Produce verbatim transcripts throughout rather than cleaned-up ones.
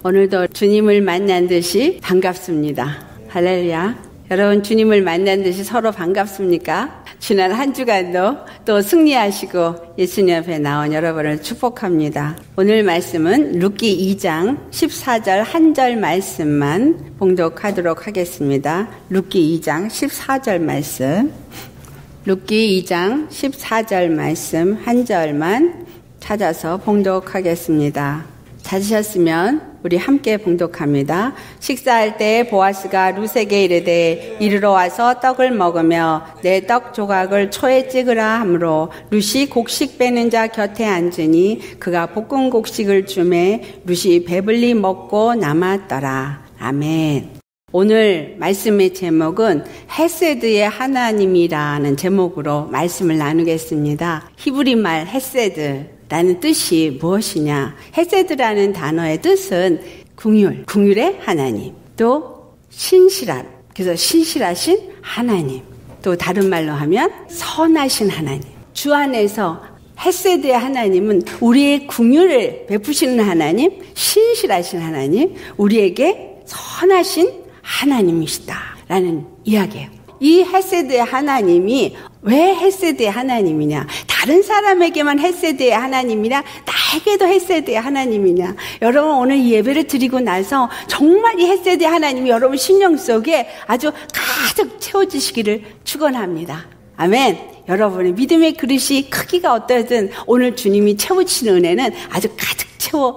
오늘도 주님을 만난 듯이 반갑습니다. 할렐루야. 여러분, 주님을 만난 듯이 서로 반갑습니까? 지난 한 주간도 또 승리하시고 예수님 앞에 나온 여러분을 축복합니다. 오늘 말씀은 룻기 이 장 십사 절 한 절 말씀만 봉독하도록 하겠습니다. 룻기 이 장 십사 절 말씀. 룻기 이 장 십사 절 말씀 한 절만 찾아서 봉독하겠습니다. 찾으셨으면 우리 함께 봉독합니다. 식사할 때 보아스가 룻에게 이르되 이르러 와서 떡을 먹으며 내 떡 조각을 초에 찍으라 하므로 룻이 곡식 빼는 자 곁에 앉으니 그가 볶은 곡식을 주매 룻이 배불리 먹고 남았더라. 아멘. 오늘 말씀의 제목은 헤세드의 하나님이라는 제목으로 말씀을 나누겠습니다. 히브리 말 헤세드 라는 뜻이 무엇이냐? 헤세드라는 단어의 뜻은 긍휼, 긍휼의 하나님, 또 신실함, 그래서 신실하신 하나님, 또 다른 말로 하면 선하신 하나님. 주 안에서 헤세드의 하나님은 우리의 긍휼을 베푸시는 하나님, 신실하신 하나님, 우리에게 선하신 하나님이시다라는 이야기예요. 이 헤세드의 하나님이 왜 헤세드의 하나님이냐? 다른 사람에게만 헤세드의 하나님이냐? 나에게도 헤세드의 하나님이냐? 여러분, 오늘 이 예배를 드리고 나서 정말 이 헤세드의 하나님이 여러분 심령 속에 아주 가득 채워지시기를 축원합니다. 아멘. 여러분의 믿음의 그릇이 크기가 어떠든 오늘 주님이 채우시는 은혜는 아주 가득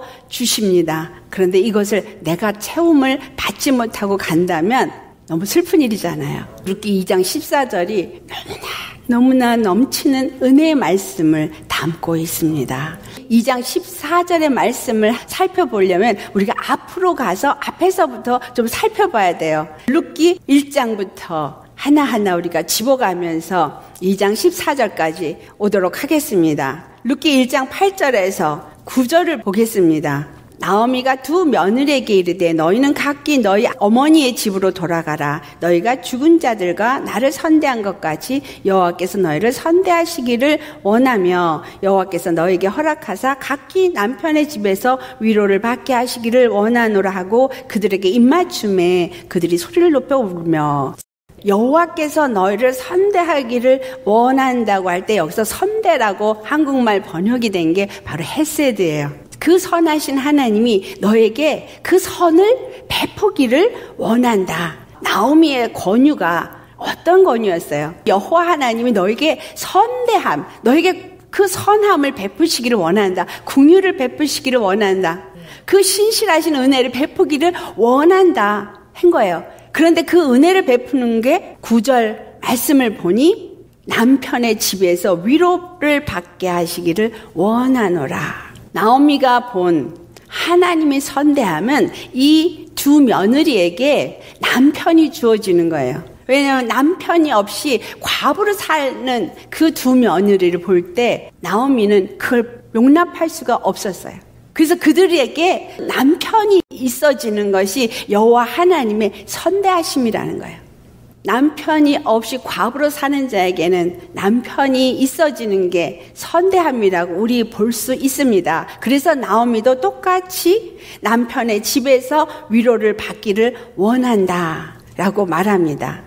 채워주십니다. 그런데 이것을 내가 채움을 받지 못하고 간다면 너무 슬픈 일이잖아요. 룻기 이 장 십사 절이 너무나 너무나 넘치는 은혜의 말씀을 담고 있습니다. 이 장 십사 절의 말씀을 살펴보려면 우리가 앞으로 가서 앞에서부터 좀 살펴봐야 돼요. 룻기 일 장부터 하나하나 우리가 집어가면서 이 장 십사 절까지 오도록 하겠습니다. 룻기 일 장 팔 절에서 구 절을 보겠습니다. 나오미가 두 며느리에게 이르되 너희는 각기 너희 어머니의 집으로 돌아가라. 너희가 죽은 자들과 나를 선대한 것 같이 여호와께서 너희를 선대하시기를 원하며 여호와께서 너희에게 허락하사 각기 남편의 집에서 위로를 받게 하시기를 원하노라 하고 그들에게 입맞춤에 그들이 소리를 높여 부르며 여호와께서 너희를 선대하기를 원한다고 할 때 여기서 선대라고 한국말 번역이 된 게 바로 헤세드예요. 그 선하신 하나님이 너에게 그 선을 베푸기를 원한다. 나오미의 권유가 어떤 권유였어요? 여호와 하나님이 너에게 선대함, 너에게 그 선함을 베푸시기를 원한다. 긍휼을 베푸시기를 원한다. 그 신실하신 은혜를 베푸기를 원한다 한 거예요. 그런데 그 은혜를 베푸는 게 구 절 말씀을 보니 남편의 집에서 위로를 받게 하시기를 원하노라. 나오미가 본 하나님의 선대함은 이 두 며느리에게 남편이 주어지는 거예요. 왜냐하면 남편이 없이 과부로 사는 그 두 며느리를 볼 때 나오미는 그걸 용납할 수가 없었어요. 그래서 그들에게 남편이 있어지는 것이 여호와 하나님의 선대하심이라는 거예요. 남편이 없이 과부로 사는 자에게는 남편이 있어지는 게 선대함이라고 우리 볼 수 있습니다. 그래서 나오미도 똑같이 남편의 집에서 위로를 받기를 원한다라고 말합니다.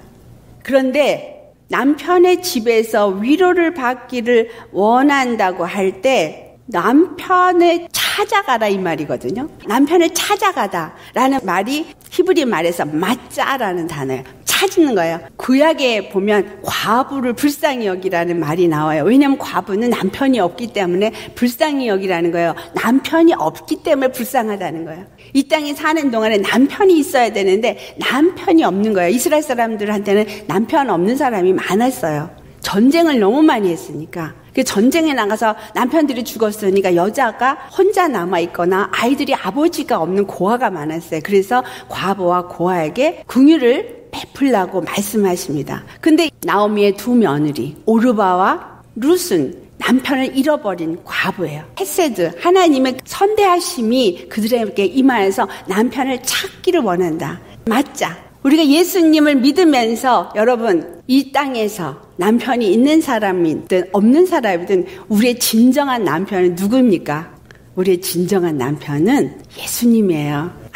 그런데 남편의 집에서 위로를 받기를 원한다고 할 때 남편을 찾아가라 이 말이거든요. 남편을 찾아가다라는 말이 히브리 말에서 맞자라는 단어예요. 찾는 거예요. 구약에 보면 과부를 불쌍히 여기라는 말이 나와요. 왜냐하면 과부는 남편이 없기 때문에 불쌍히 여기라는 거예요. 남편이 없기 때문에 불쌍하다는 거예요. 이 땅에 사는 동안에 남편이 있어야 되는데 남편이 없는 거예요. 이스라엘 사람들한테는 남편 없는 사람이 많았어요. 전쟁을 너무 많이 했으니까. 그 전쟁에 나가서 남편들이 죽었으니까 여자가 혼자 남아있거나 아이들이 아버지가 없는 고아가 많았어요. 그래서 과부와 고아에게 긍휼을 베풀라고 말씀하십니다. 근데 나오미의 두 며느리 오르바와 룻은 남편을 잃어버린 과부예요. 헤세드, 하나님의 선대하심이 그들에게 임하여서 남편을 찾기를 원한다. 맞자. 우리가 예수님을 믿으면서 여러분 이 땅에서 남편이 있는 사람이든 없는 사람이든 우리의 진정한 남편은 누구입니까? 우리의 진정한 남편은 예수님이에요.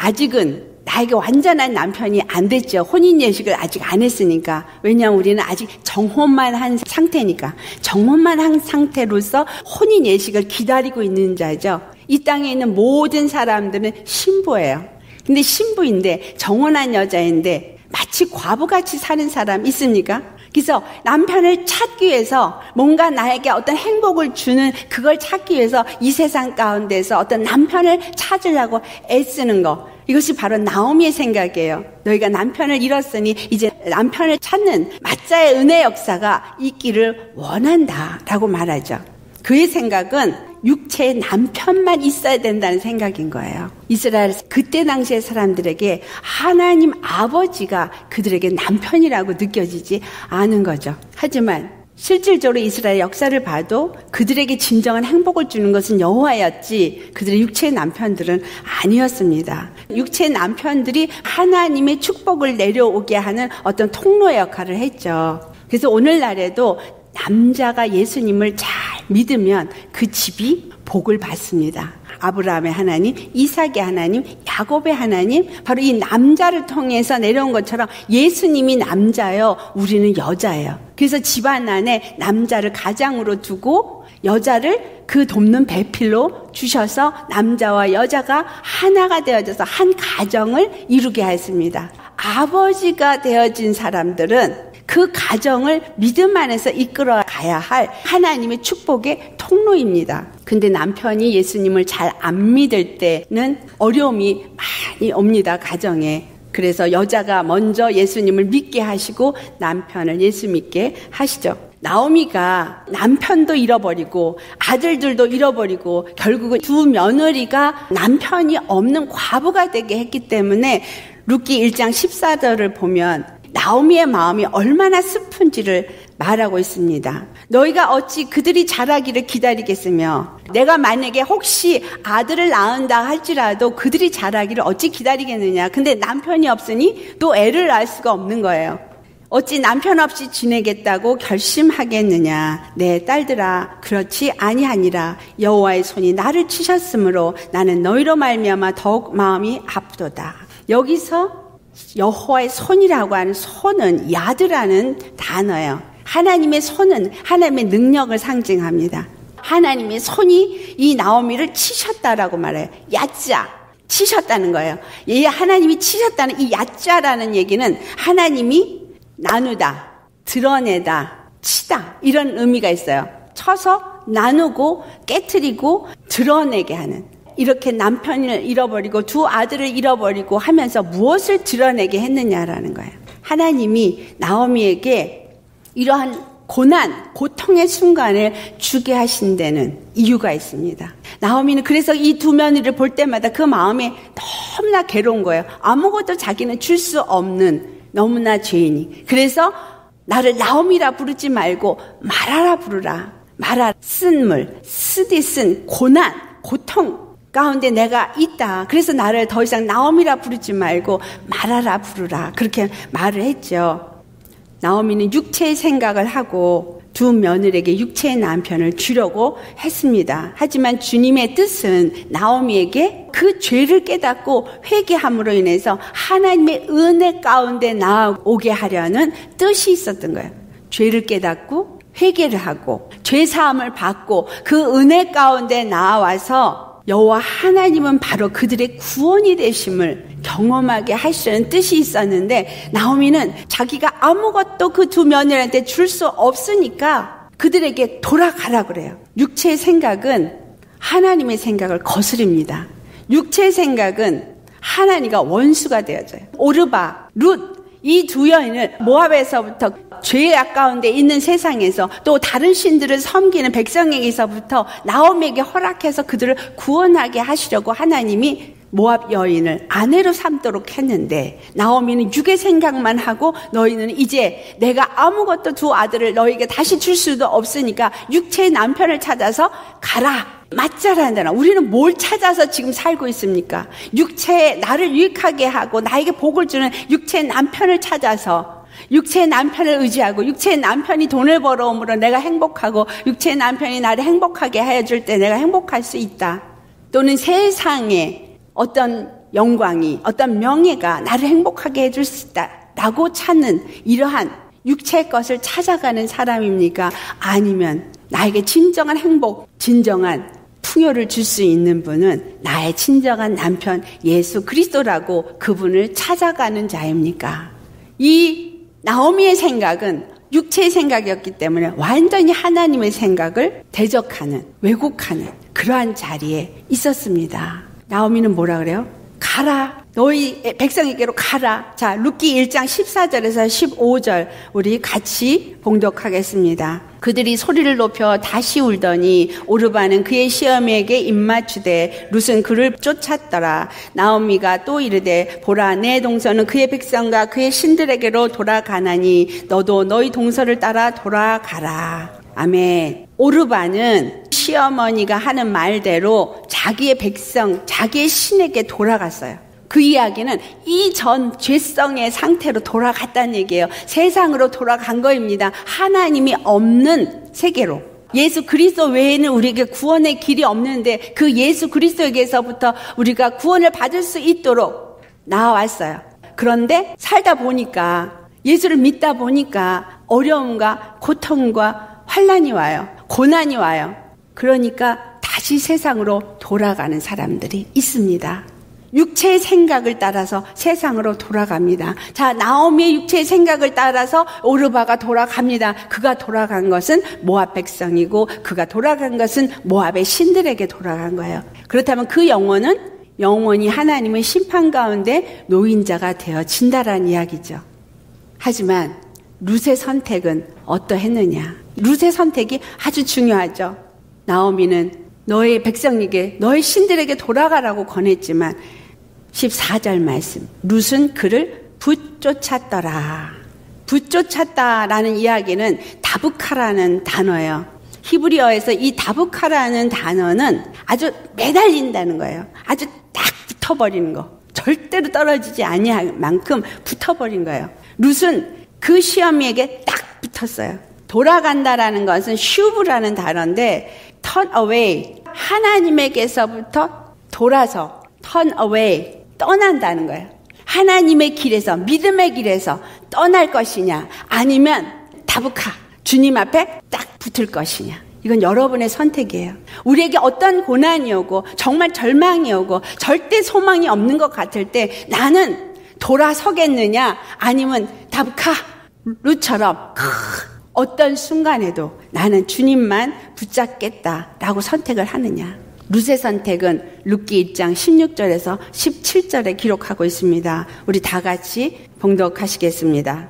아직은 나에게 완전한 남편이 안 됐죠. 혼인 예식을 아직 안 했으니까. 왜냐하면 우리는 아직 정혼만 한 상태니까. 정혼만 한 상태로서 혼인 예식을 기다리고 있는 자죠. 이 땅에 있는 모든 사람들은 신부예요. 근데 신부인데 정혼한 여자인데 마치 과부같이 사는 사람 있습니까? 그래서 남편을 찾기 위해서 뭔가 나에게 어떤 행복을 주는 그걸 찾기 위해서 이 세상 가운데서 어떤 남편을 찾으려고 애쓰는 거. 이것이 바로 나오미의 생각이에요. 너희가 남편을 잃었으니 이제 남편을 찾는 맞자의 은혜 역사가 있기를 원한다라고 말하죠. 그의 생각은 육체의 남편만 있어야 된다는 생각인 거예요. 이스라엘 그때 당시의 사람들에게 하나님 아버지가 그들에게 남편이라고 느껴지지 않은 거죠. 하지만 실질적으로 이스라엘 역사를 봐도 그들에게 진정한 행복을 주는 것은 여호와였지 그들의 육체의 남편들은 아니었습니다. 육체의 남편들이 하나님의 축복을 내려오게 하는 어떤 통로의 역할을 했죠. 그래서 오늘날에도 남자가 예수님을 잘 믿으면 그 집이 복을 받습니다. 아브라함의 하나님, 이삭의 하나님, 야곱의 하나님, 바로 이 남자를 통해서 내려온 것처럼 예수님이 남자예요. 우리는 여자예요. 그래서 집안 안에 남자를 가장으로 두고 여자를 그 돕는 배필로 주셔서 남자와 여자가 하나가 되어져서 한 가정을 이루게 했습니다. 아버지가 되어진 사람들은 그 가정을 믿음 안에서 이끌어 가야 할 하나님의 축복의 통로입니다. 근데 남편이 예수님을 잘 안 믿을 때는 어려움이 많이 옵니다, 가정에. 그래서 여자가 먼저 예수님을 믿게 하시고 남편을 예수 믿게 하시죠. 나오미가 남편도 잃어버리고 아들들도 잃어버리고 결국은 두 며느리가 남편이 없는 과부가 되게 했기 때문에 룻기 일 장 십사 절을 보면 나오미의 마음이 얼마나 슬픈지를 말하고 있습니다. 너희가 어찌 그들이 자라기를 기다리겠으며 내가 만약에 혹시 아들을 낳은다 할지라도 그들이 자라기를 어찌 기다리겠느냐. 근데 남편이 없으니 또 애를 낳을 수가 없는 거예요. 어찌 남편 없이 지내겠다고 결심하겠느냐. 내 딸들아 그렇지 아니하니라. 여호와의 손이 나를 치셨으므로 나는 너희로 말미암아 더욱 마음이 아프도다. 여기서 여호와의 손이라고 하는 손은 야드라는 단어예요. 하나님의 손은 하나님의 능력을 상징합니다. 하나님의 손이 이 나오미를 치셨다라고 말해요. 야자, 치셨다는 거예요. 이 하나님이 치셨다는 이 야자라는 얘기는 하나님이 나누다, 드러내다, 치다 이런 의미가 있어요. 쳐서 나누고 깨트리고 드러내게 하는. 이렇게 남편을 잃어버리고 두 아들을 잃어버리고 하면서 무엇을 드러내게 했느냐라는 거예요. 하나님이 나오미에게 이러한 고난, 고통의 순간을 주게 하신 데는 이유가 있습니다. 나오미는 그래서 이 두 며느리를 볼 때마다 그 마음이 너무나 괴로운 거예요. 아무것도 자기는 줄 수 없는 너무나 죄인이. 그래서 나를 나오미라 부르지 말고 마라라 부르라. 마라, 쓴물, 쓰디 쓴 고난, 고통 가운데 내가 있다. 그래서 나를 더 이상 나오미라 부르지 말고 마라라 부르라. 그렇게 말을 했죠. 나오미는 육체의 생각을 하고 두 며느리에게 육체의 남편을 주려고 했습니다. 하지만 주님의 뜻은 나오미에게 그 죄를 깨닫고 회개함으로 인해서 하나님의 은혜 가운데 나오게 하려는 뜻이 있었던 거예요. 죄를 깨닫고 회개를 하고 죄 사함을 받고 그 은혜 가운데 나와서 여호와 하나님은 바로 그들의 구원이 되심을 경험하게 하시는 뜻이 있었는데 나오미는 자기가 아무것도 그 두 며느리한테 줄 수 없으니까 그들에게 돌아가라 그래요. 육체의 생각은 하나님의 생각을 거스릅니다. 육체의 생각은 하나님과 원수가 되어져요. 오르바, 룻 이 두 여인을 모압에서부터 죄에 가까운데 있는 세상에서 또 다른 신들을 섬기는 백성에게서부터 나오미에게 허락해서 그들을 구원하게 하시려고 하나님이 모압 여인을 아내로 삼도록 했는데 나오미는 육의 생각만 하고 너희는 이제 내가 아무것도 두 아들을 너희에게 다시 줄 수도 없으니까 육체의 남편을 찾아서 가라. 맞자란다. 우리는 뭘 찾아서 지금 살고 있습니까? 육체에 나를 유익하게 하고 나에게 복을 주는 육체의 남편을 찾아서 육체의 남편을 의지하고 육체의 남편이 돈을 벌어옴으로 내가 행복하고 육체의 남편이 나를 행복하게 해줄 때 내가 행복할 수 있다. 또는 세상에 어떤 영광이, 어떤 명예가 나를 행복하게 해줄 수 있다라고 찾는 이러한 육체의 것을 찾아가는 사람입니까? 아니면 나에게 진정한 행복, 진정한 풍요를 줄 수 있는 분은 나의 진정한 남편 예수 그리스도라고 그분을 찾아가는 자입니까? 이 나오미의 생각은 육체의 생각이었기 때문에 완전히 하나님의 생각을 대적하는, 왜곡하는 그러한 자리에 있었습니다. 나오미는 뭐라 그래요? 가라, 너희 백성에게로 가라. 자, 룻기 일 장 십사 절에서 십오 절 우리 같이 봉독하겠습니다. 그들이 소리를 높여 다시 울더니 오르바는 그의 시어미에게 입맞추되 룻은 그를 쫓았더라. 나오미가 또 이르되 보라, 내 동서는 그의 백성과 그의 신들에게로 돌아가나니 너도 너희 동서를 따라 돌아가라. 아멘. 오르바는 시어머니가 하는 말대로 자기의 백성, 자기의 신에게 돌아갔어요. 그 이야기는 이전 죄성의 상태로 돌아갔다는 얘기예요. 세상으로 돌아간 거입니다. 하나님이 없는 세계로. 예수 그리스도 외에는 우리에게 구원의 길이 없는데 그 예수 그리스도에게서부터 우리가 구원을 받을 수 있도록 나와왔어요. 그런데 살다 보니까, 예수를 믿다 보니까 어려움과 고통과 환난이 와요. 고난이 와요. 그러니까 다시 세상으로 돌아가는 사람들이 있습니다. 육체의 생각을 따라서 세상으로 돌아갑니다. 자, 나오미의 육체의 생각을 따라서 오르바가 돌아갑니다. 그가 돌아간 것은 모압 백성이고 그가 돌아간 것은 모압의 신들에게 돌아간 거예요. 그렇다면 그 영혼은 영원히 하나님의 심판 가운데 노인자가 되어진다라는 이야기죠. 하지만 룻의 선택은 어떠했느냐? 룻의 선택이 아주 중요하죠. 나오미는 너의 백성에게, 너의 신들에게 돌아가라고 권했지만 십사 절 말씀, 룻은 그를 붙쫓았더라. 붙쫓았다라는 이야기는 다부카라는 단어예요. 히브리어에서 이 다부카라는 단어는 아주 매달린다는 거예요. 아주 딱 붙어버리는 거. 절대로 떨어지지 아니할 만큼 붙어버린 거예요. 룻은 그 시어미에게 딱 붙었어요. 돌아간다라는 것은 슈브라는 단어인데 turn away, 하나님에게서부터 돌아서 turn away, 떠난다는 거예요. 하나님의 길에서, 믿음의 길에서 떠날 것이냐, 아니면 다부카, 주님 앞에 딱 붙을 것이냐. 이건 여러분의 선택이에요. 우리에게 어떤 고난이 오고 정말 절망이 오고 절대 소망이 없는 것 같을 때 나는 돌아서겠느냐, 아니면 다부카, 룻처럼 어떤 순간에도 나는 주님만 붙잡겠다라고 선택을 하느냐. 룻의 선택은 룻기 일 장 십육 절에서 십칠 절에 기록하고 있습니다. 우리 다 같이 봉독하시겠습니다.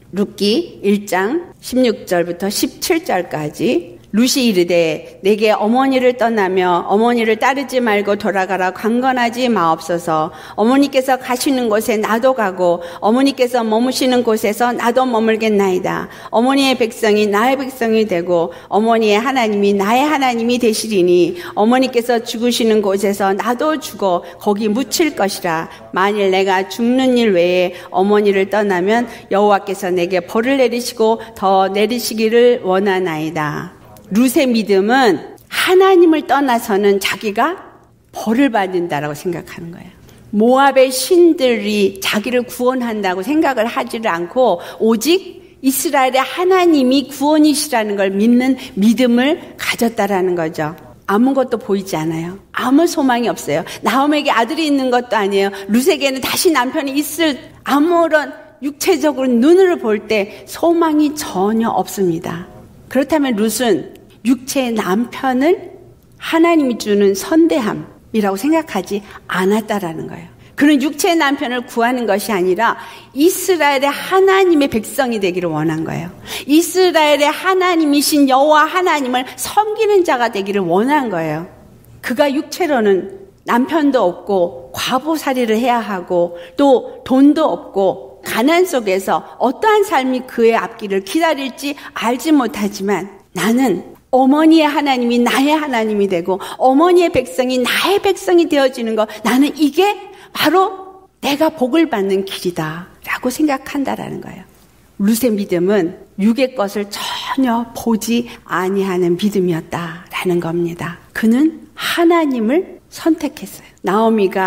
룻기 일 장 십육 절부터 십칠 절까지. 룻이 이르되 내게 어머니를 떠나며 어머니를 따르지 말고 돌아가라 강건하지 마옵소서. 어머니께서 가시는 곳에 나도 가고 어머니께서 머무시는 곳에서 나도 머물겠나이다. 어머니의 백성이 나의 백성이 되고 어머니의 하나님이 나의 하나님이 되시리니 어머니께서 죽으시는 곳에서 나도 죽어 거기 묻힐 것이라. 만일 내가 죽는 일 외에 어머니를 떠나면 여호와께서 내게 벌을 내리시고 더 내리시기를 원하나이다. 룻의 믿음은 하나님을 떠나서는 자기가 벌을 받는다라고 생각하는 거예요. 모압의 신들이 자기를 구원한다고 생각을 하지를 않고 오직 이스라엘의 하나님이 구원이시라는 걸 믿는 믿음을 가졌다라는 거죠. 아무것도 보이지 않아요. 아무 소망이 없어요. 나오미에게 아들이 있는 것도 아니에요. 룻에게는 다시 남편이 있을 아무런 육체적으로 눈으로 볼 때 소망이 전혀 없습니다. 그렇다면 룻은 육체의 남편을 하나님이 주는 선대함이라고 생각하지 않았다라는 거예요. 그는 육체의 남편을 구하는 것이 아니라 이스라엘의 하나님의 백성이 되기를 원한 거예요. 이스라엘의 하나님이신 여호와 하나님을 섬기는 자가 되기를 원한 거예요. 그가 육체로는 남편도 없고 과부살이를 해야 하고 또 돈도 없고 가난 속에서 어떠한 삶이 그의 앞길을 기다릴지 알지 못하지만 나는 어머니의 하나님이 나의 하나님이 되고 어머니의 백성이 나의 백성이 되어지는 것, 나는 이게 바로 내가 복을 받는 길이다 라고 생각한다라는 거예요. 룻의 믿음은 육의 것을 전혀 보지 아니하는 믿음이었다라는 겁니다. 그는 하나님을 선택했어요. 나오미가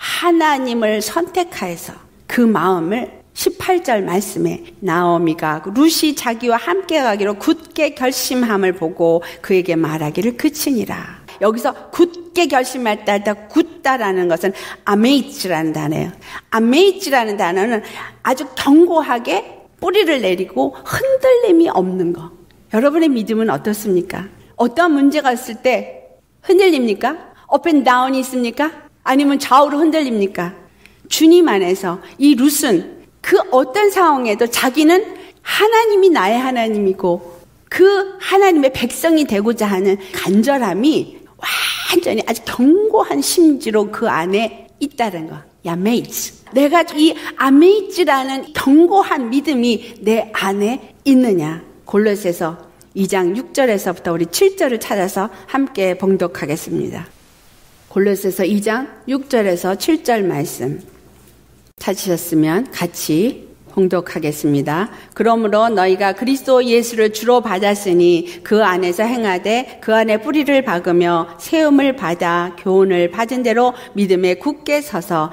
하나님을 선택하여서 그 마음을 십팔 절 말씀에 나오미가 룻이 자기와 함께 가기로 굳게 결심함을 보고 그에게 말하기를 그치니라. 여기서 굳게 결심했다, 굳다라는 것은 아메이츠라는 단어예요. 아메이츠라는 단어는 아주 견고하게 뿌리를 내리고 흔들림이 없는 거. 여러분의 믿음은 어떻습니까? 어떤 문제가 있을 때 흔들립니까? 업 앤 다운이 있습니까? 아니면 좌우로 흔들립니까? 주님 안에서 이 룻은 그 어떤 상황에도 자기는 하나님이 나의 하나님이고 그 하나님의 백성이 되고자 하는 간절함이 완전히 아주 견고한 심지로 그 안에 있다는 거. 야메이츠. 내가 이 아메이츠라는 견고한 믿음이 내 안에 있느냐. 골로새서 이 장 육 절에서부터 우리 칠 절을 찾아서 함께 봉독하겠습니다. 골로새서 이 장 육 절에서 칠 절 말씀 찾으셨으면 같이 봉독하겠습니다. 그러므로 너희가 그리스도 예수를 주로 받았으니 그 안에서 행하되 그 안에 뿌리를 박으며 세움을 받아 교훈을 받은 대로 믿음에 굳게 서서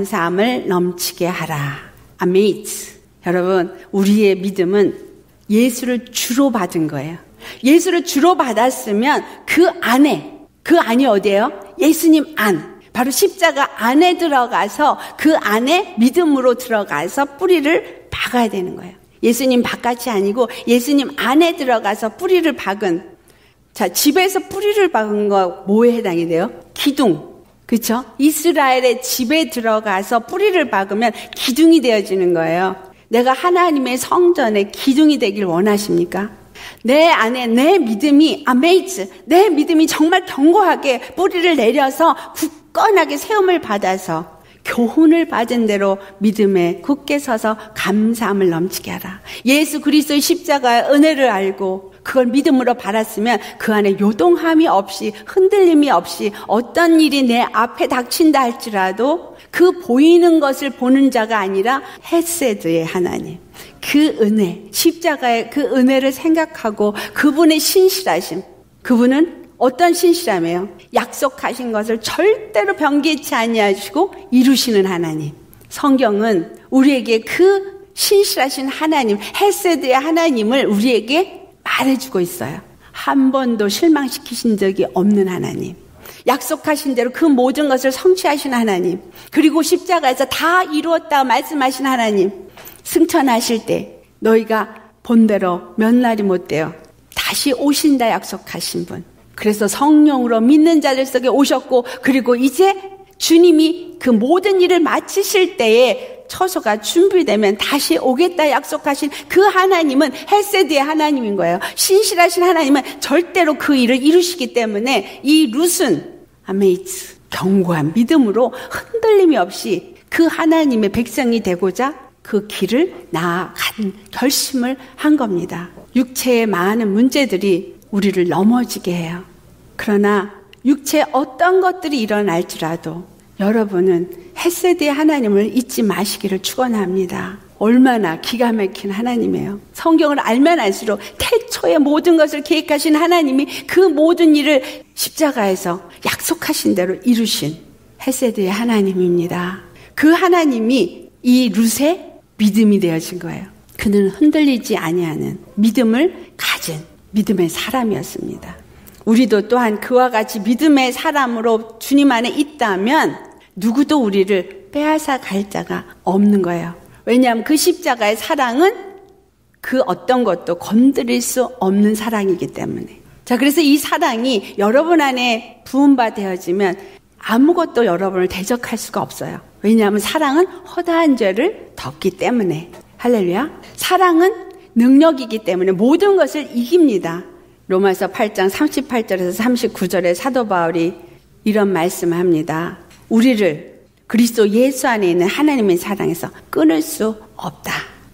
감사함을 넘치게 하라. 아메이츠. 여러분, 우리의 믿음은 예수를 주로 받은 거예요. 예수를 주로 받았으면 그 안에, 그 안이 어디예요? 예수님 안. 바로 십자가 안에 들어가서 그 안에 믿음으로 들어가서 뿌리를 박아야 되는 거예요. 예수님 바깥이 아니고 예수님 안에 들어가서 뿌리를 박은. 자, 집에서 뿌리를 박은 거 뭐에 해당이 돼요? 기둥. 그렇죠? 이스라엘의 집에 들어가서 뿌리를 박으면 기둥이 되어지는 거예요. 내가 하나님의 성전에 기둥이 되길 원하십니까? 내 안에 내 믿음이 아메이츠, 내 믿음이 정말 견고하게 뿌리를 내려서 굳건하게 세움을 받아서 교훈을 받은 대로 믿음에 굳게 서서 감사함을 넘치게 하라. 예수 그리스도의 십자가의 은혜를 알고 그걸 믿음으로 바랐으면 그 안에 요동함이 없이 흔들림이 없이 어떤 일이 내 앞에 닥친다 할지라도 그 보이는 것을 보는 자가 아니라 헤세드의 하나님, 그 은혜, 십자가의 그 은혜를 생각하고 그분의 신실하심, 그분은 어떤 신실함이에요? 약속하신 것을 절대로 변개치 아니하시고 이루시는 하나님. 성경은 우리에게 그 신실하신 하나님, 헤세드의 하나님을 우리에게 말해주고 있어요. 한 번도 실망시키신 적이 없는 하나님. 약속하신 대로 그 모든 것을 성취하신 하나님. 그리고 십자가에서 다 이루었다 말씀하신 하나님. 승천하실 때 너희가 본대로 몇 날이 못 돼요. 다시 오신다 약속하신 분. 그래서 성령으로 믿는 자들 속에 오셨고 그리고 이제 주님이 그 모든 일을 마치실 때에 처소가 준비되면 다시 오겠다 약속하신 그 하나님은 헤세드의 하나님인 거예요. 신실하신 하나님은 절대로 그 일을 이루시기 때문에 이 룻은 아메이츠 견고한 믿음으로 흔들림이 없이 그 하나님의 백성이 되고자 그 길을 나아간 결심을 한 겁니다. 육체의 많은 문제들이 우리를 넘어지게 해요. 그러나 육체에 어떤 것들이 일어날지라도 여러분은 헤세드의 하나님을 잊지 마시기를 축원합니다. 얼마나 기가 막힌 하나님이에요. 성경을 알면 알수록 태초에 모든 것을 계획하신 하나님이 그 모든 일을 십자가에서 약속하신 대로 이루신 헤세드의 하나님입니다. 그 하나님이 이 룻의 믿음이 되어진 거예요. 그는 흔들리지 아니하는 믿음을 가진 믿음의 사람이었습니다. 우리도 또한 그와 같이 믿음의 사람으로 주님 안에 있다면 누구도 우리를 빼앗아 갈 자가 없는 거예요. 왜냐하면 그 십자가의 사랑은 그 어떤 것도 건드릴 수 없는 사랑이기 때문에. 자, 그래서 이 사랑이 여러분 안에 부음바 되어지면 아무것도 여러분을 대적할 수가 없어요. 왜냐하면 사랑은 허다한 죄를 덮기 때문에. 할렐루야. 사랑은 능력이기 때문에 모든 것을 이깁니다. 로마서 팔 장 삼십팔 절에서 삼십구 절에 사도 바울이 이런 말씀을 합니다. 우리를 그리스도 예수 안에 있는 하나님의 사랑에서 끊을 수 없다.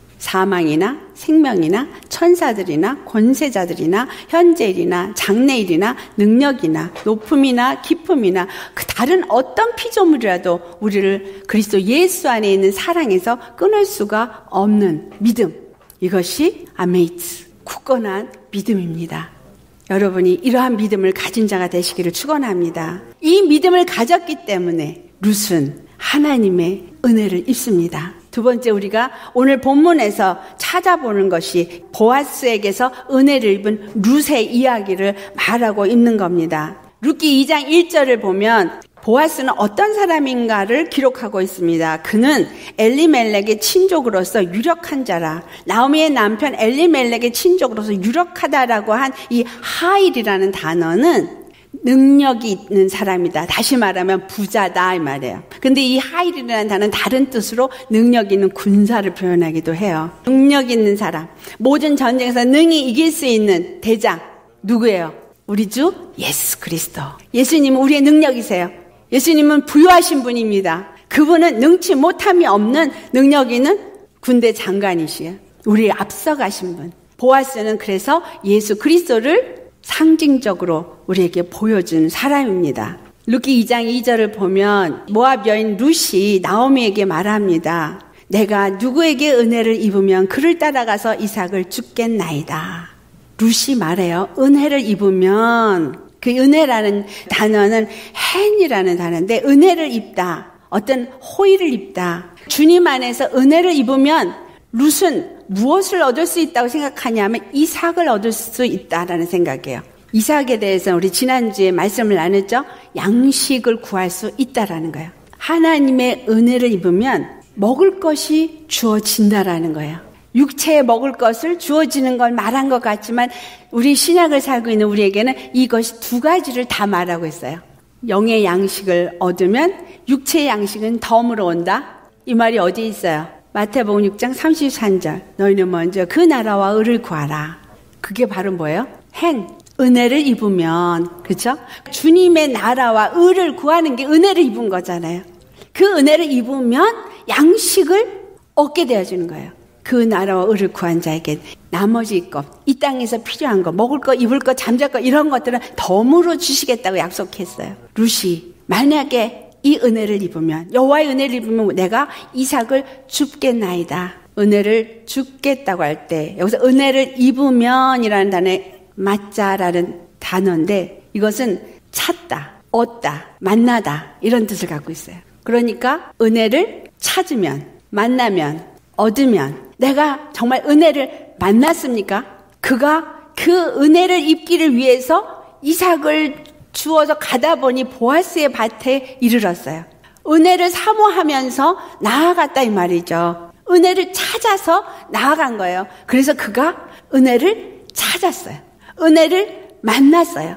사망이나 생명이나 천사들이나 권세자들이나 현재일이나 장래일이나 능력이나 높음이나 깊음이나 그 다른 어떤 피조물이라도 우리를 그리스도 예수 안에 있는 사랑에서 끊을 수가 없는 믿음. 이것이 아메이츠, 굳건한 믿음입니다. 여러분이 이러한 믿음을 가진 자가 되시기를 축원합니다. 이 믿음을 가졌기 때문에 룻은 하나님의 은혜를 입습니다. 두 번째, 우리가 오늘 본문에서 찾아보는 것이 보아스에게서 은혜를 입은 룻의 이야기를 말하고 있는 겁니다. 룻기 이 장 일 절을 보면 보아스는 어떤 사람인가를 기록하고 있습니다. 그는 엘리멜렉의 친족으로서 유력한 자라. 나오미의 남편 엘리멜렉의 친족으로서 유력하다라고 한 이 하일이라는 단어는 능력이 있는 사람이다. 다시 말하면 부자다 이 말이에요. 근데 이 하일이라는 단어는 다른 뜻으로 능력 있는 군사를 표현하기도 해요. 능력 있는 사람, 모든 전쟁에서 능히 이길 수 있는 대장 누구예요? 우리 주 예수 그리스도. 예수님은 우리의 능력이세요. 예수님은 부유하신 분입니다. 그분은 능치 못함이 없는 능력 있는 군대 장관이시에요. 우리의 앞서가신 분. 보아스는 그래서 예수 그리스도를 상징적으로 우리에게 보여준 사람입니다. 룻기 이 장 이 절을 보면 모압 여인 룻이 나오미에게 말합니다. 내가 누구에게 은혜를 입으면 그를 따라가서 이삭을 죽겠나이다. 룻이 말해요. 은혜를 입으면, 그 은혜라는 단어는 헨이라는 단어인데 은혜를 입다, 어떤 호의를 입다. 주님 안에서 은혜를 입으면 룻은 무엇을 얻을 수 있다고 생각하냐면 이삭을 얻을 수 있다라는 생각이에요. 이삭에 대해서 우리 지난주에 말씀을 나눴죠. 양식을 구할 수 있다라는 거예요. 하나님의 은혜를 입으면 먹을 것이 주어진다라는 거예요. 육체에 먹을 것을 주어지는 걸 말한 것 같지만 우리 신약을 살고 있는 우리에게는 이것이 두 가지를 다 말하고 있어요. 영의 양식을 얻으면 육체의 양식은 덤으로 온다. 이 말이 어디 있어요? 마태복음 육 장 삼십삼 절. 너희는 먼저 그 나라와 의를 구하라. 그게 바로 뭐예요? 행. 은혜를 입으면, 그렇죠? 주님의 나라와 의를 구하는 게 은혜를 입은 거잖아요. 그 은혜를 입으면 양식을 얻게 되어주는 거예요. 그 나라와 의를 구한 자에게 나머지 것, 이 땅에서 필요한 것, 먹을 것, 입을 것, 잠잘 것 이런 것들은 덤으로 주시겠다고 약속했어요. 룻이 만약에 이 은혜를 입으면, 여호와의 은혜를 입으면 내가 이삭을 줍겠나이다. 은혜를 줍겠다고 할 때 여기서 은혜를 입으면이라는 단어에 맞자라는 단어인데 이것은 찾다, 얻다, 만나다 이런 뜻을 갖고 있어요. 그러니까 은혜를 찾으면, 만나면, 얻으면 내가 정말 은혜를 만났습니까? 그가 그 은혜를 입기를 위해서 이삭을 주어서 가다 보니 보아스의 밭에 이르렀어요. 은혜를 사모하면서 나아갔다 이 말이죠. 은혜를 찾아서 나아간 거예요. 그래서 그가 은혜를 찾았어요. 은혜를 만났어요.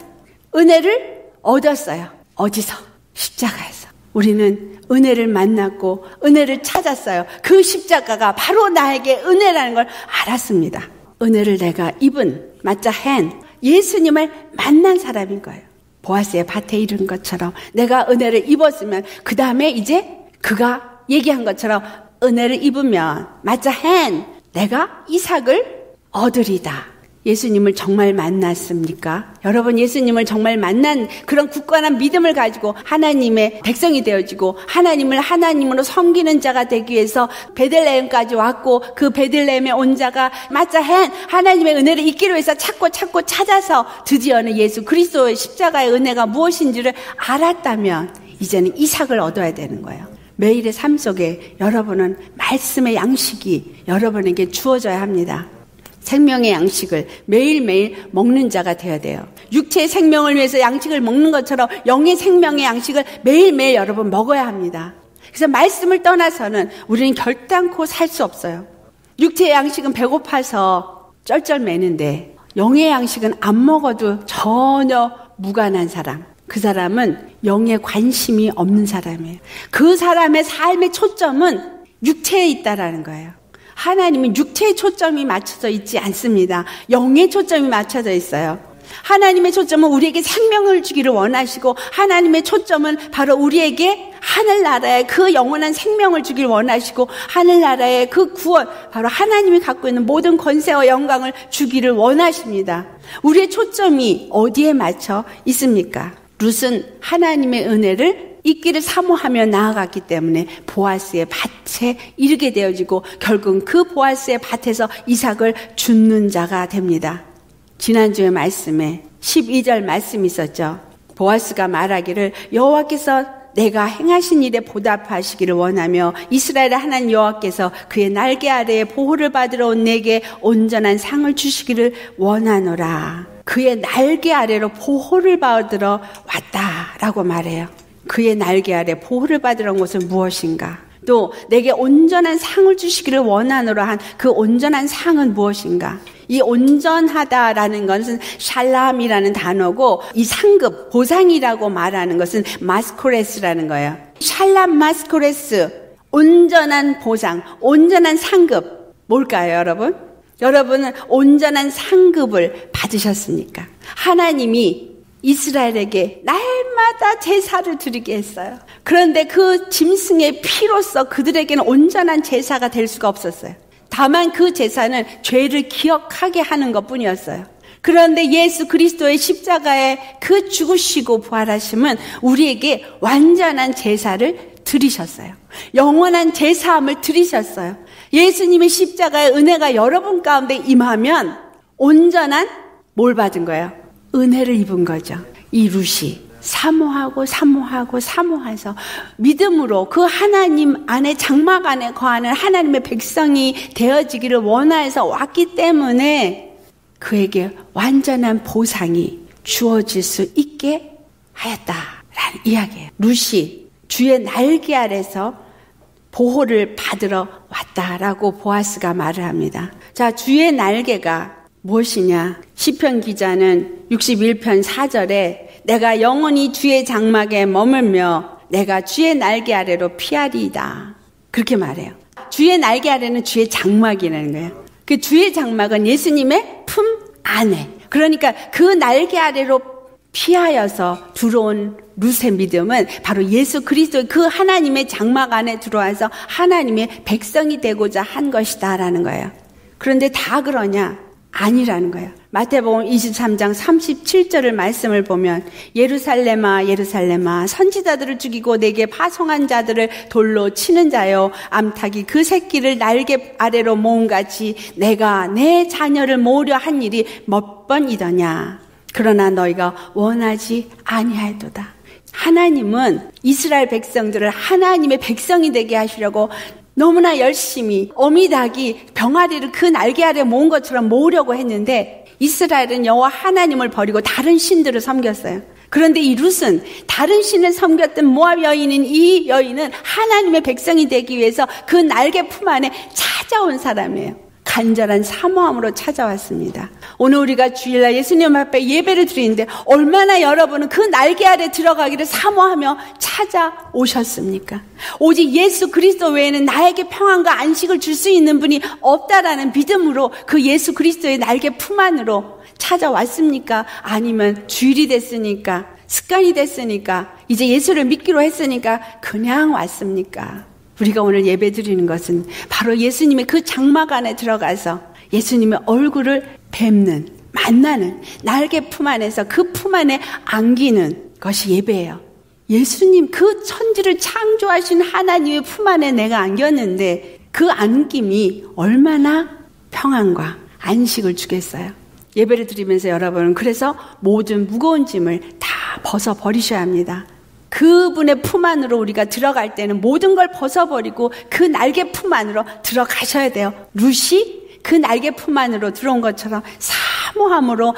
은혜를 얻었어요. 어디서? 십자가에서. 우리는 은혜를 만났고 은혜를 찾았어요. 그 십자가가 바로 나에게 은혜라는 걸 알았습니다. 은혜를 내가 입은, 맞자 헨, 예수님을 만난 사람인 거예요. 보아스의 밭에 이른 것처럼 내가 은혜를 입었으면 그 다음에 이제 그가 얘기한 것처럼 은혜를 입으면, 맞자 헨, 내가 이삭을 얻으리다. 예수님을 정말 만났습니까? 여러분, 예수님을 정말 만난 그런 굳건한 믿음을 가지고 하나님의 백성이 되어지고 하나님을 하나님으로 섬기는 자가 되기 위해서 베들레헴까지 왔고 그 베들레헴에 온 자가 맞자 헨 하나님의 은혜를 잊기로 해서 찾고 찾고 찾아서 드디어는 예수 그리스도의 십자가의 은혜가 무엇인지를 알았다면 이제는 이삭을 얻어야 되는 거예요. 매일의 삶 속에 여러분은 말씀의 양식이 여러분에게 주어져야 합니다. 생명의 양식을 매일매일 먹는 자가 되어야 돼요. 육체의 생명을 위해서 양식을 먹는 것처럼 영의 생명의 양식을 매일매일 여러분 먹어야 합니다. 그래서 말씀을 떠나서는 우리는 결단코 살 수 없어요. 육체의 양식은 배고파서 쩔쩔매는데 영의 양식은 안 먹어도 전혀 무관한 사람. 그 사람은 영에 관심이 없는 사람이에요. 그 사람의 삶의 초점은 육체에 있다라는 거예요. 하나님은 육체의 초점이 맞춰져 있지 않습니다. 영의 초점이 맞춰져 있어요. 하나님의 초점은 우리에게 생명을 주기를 원하시고 하나님의 초점은 바로 우리에게 하늘나라의 그 영원한 생명을 주기를 원하시고 하늘나라의 그 구원, 바로 하나님이 갖고 있는 모든 권세와 영광을 주기를 원하십니다. 우리의 초점이 어디에 맞춰 있습니까? 룻은 하나님의 은혜를 있기를 사모하며 나아갔기 때문에 보아스의 밭에 이르게 되어지고 결국은 그 보아스의 밭에서 이삭을 줍는 자가 됩니다. 지난주에 말씀에 십이 절 말씀이 있었죠. 보아스가 말하기를 여호와께서 내가 행하신 일에 보답하시기를 원하며 이스라엘의 하나님 여호와께서 그의 날개 아래에 보호를 받으러 온 내게 온전한 상을 주시기를 원하노라. 그의 날개 아래로 보호를 받으러 왔다라고 말해요. 그의 날개 아래 보호를 받으러 온 것은 무엇인가? 또 내게 온전한 상을 주시기를 원하노라 한 그 온전한 상은 무엇인가? 이 온전하다라는 것은 샬람이라는 단어고 이 상급, 보상이라고 말하는 것은 마스코레스라는 거예요. 샬람 마스코레스, 온전한 보상, 온전한 상급 뭘까요, 여러분? 여러분은 온전한 상급을 받으셨습니까? 하나님이 이스라엘에게 날마다 제사를 드리게 했어요. 그런데 그 짐승의 피로써 그들에게는 온전한 제사가 될 수가 없었어요. 다만 그 제사는 죄를 기억하게 하는 것뿐이었어요. 그런데 예수 그리스도의 십자가의 그 죽으시고 부활하심은 우리에게 완전한 제사를 드리셨어요. 영원한 제사함을 드리셨어요. 예수님의 십자가의 은혜가 여러분 가운데 임하면 온전한 뭘 받은 거예요? 은혜를 입은 거죠. 이 루시 사모하고 사모하고 사모해서 믿음으로 그 하나님 안에 장막 안에 거하는 하나님의 백성이 되어지기를 원하여서 왔기 때문에 그에게 완전한 보상이 주어질 수 있게 하였다라는 이야기예요. 루시 주의 날개 아래서 보호를 받으러 왔다라고 보아스가 말을 합니다. 자, 주의 날개가 무엇이냐? 시편 기자는 육십일 편 사 절에 내가 영원히 주의 장막에 머물며 내가 주의 날개 아래로 피하리이다. 그렇게 말해요. 주의 날개 아래는 주의 장막이라는 거예요. 그 주의 장막은 예수님의 품 안에. 그러니까 그 날개 아래로 피하여서 들어온 룻의 믿음은 바로 예수 그리스도의 그 하나님의 장막 안에 들어와서 하나님의 백성이 되고자 한 것이다라는 거예요. 그런데 다 그러냐? 아니라는 거예요. 마태복음 이십삼 장 삼십칠 절을 말씀을 보면 예루살렘아 예루살렘아 선지자들을 죽이고 내게 파송한 자들을 돌로 치는 자여 암탉이 그 새끼를 날개 아래로 모음같이 내가 내 자녀를 모으려 한 일이 몇 번이더냐. 그러나 너희가 원하지 아니하였도다. 하나님은 이스라엘 백성들을 하나님의 백성이 되게 하시려고 너무나 열심히 어미닭이 병아리를 그 날개 아래 모은 것처럼 모으려고 했는데 이스라엘은 여호와 하나님을 버리고 다른 신들을 섬겼어요. 그런데 이 룻은 다른 신을 섬겼던 모압 여인인 이 여인은 하나님의 백성이 되기 위해서 그 날개 품 안에 찾아온 사람이에요. 간절한 사모함으로 찾아왔습니다. 오늘 우리가 주일날 예수님 앞에 예배를 드리는데 얼마나 여러분은 그 날개 아래 들어가기를 사모하며 찾아오셨습니까? 오직 예수 그리스도 외에는 나에게 평안과 안식을 줄 수 있는 분이 없다라는 믿음으로 그 예수 그리스도의 날개 품 안으로 찾아왔습니까? 아니면 주일이 됐으니까, 습관이 됐으니까, 이제 예수를 믿기로 했으니까 그냥 왔습니까? 우리가 오늘 예배 드리는 것은 바로 예수님의 그 장막 안에 들어가서 예수님의 얼굴을 뵙는, 만나는 날개 품 안에서 그 품 안에 안기는 것이 예배예요. 예수님 그 천지를 창조하신 하나님의 품 안에 내가 안겼는데 그 안김이 얼마나 평안과 안식을 주겠어요. 예배를 드리면서 여러분은 그래서 모든 무거운 짐을 다 벗어버리셔야 합니다. 그분의 품 안으로 우리가 들어갈 때는 모든 걸 벗어버리고 그 날개 품 안으로 들어가셔야 돼요. 룻이 그 날개 품 안으로 들어온 것처럼 사모함으로